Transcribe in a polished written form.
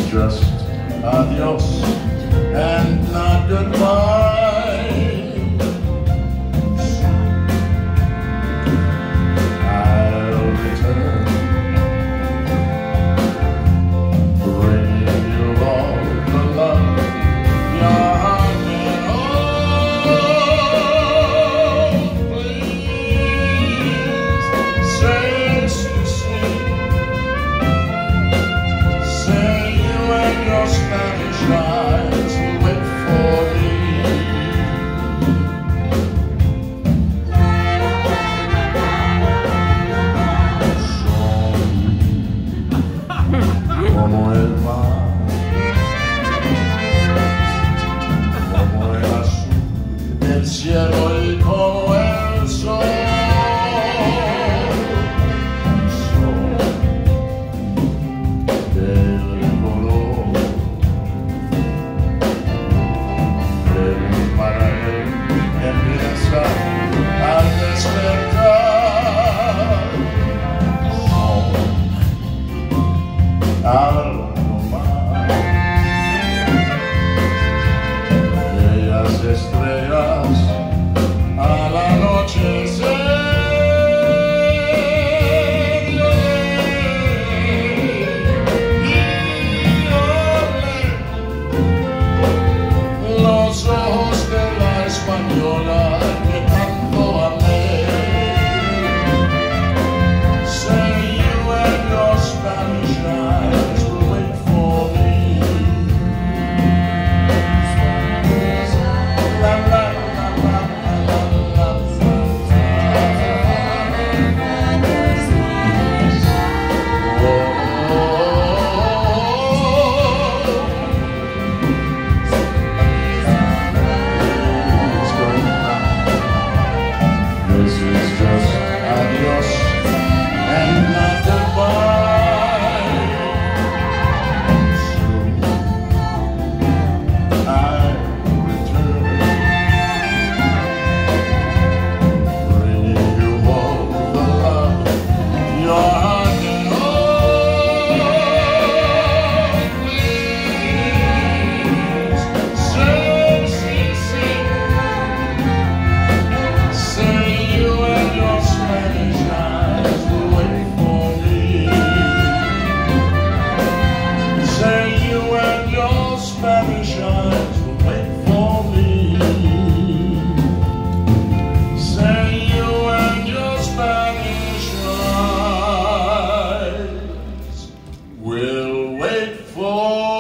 just adios and not goodbye. I'll return, bringing you all the love your heart can hold. Please say so sweet, say you and your Spanish eyes will wait for me. Como el mar, como el azul del cielo y como el sol. Al despertar, algo más, bellas estrellas al anochecer. Y los ojos de la española que tanto amé. Say you and your Spanish eyes will wait for me. La la la la la la This is just adios and not goodbye. Soon I'll return, bringing you all the love your heart can hold. Please say, say you and your Spanish eyes will wait for me. Say you and your Spanish eyes will wait for me. Say you and your Spanish eyes will wait for me.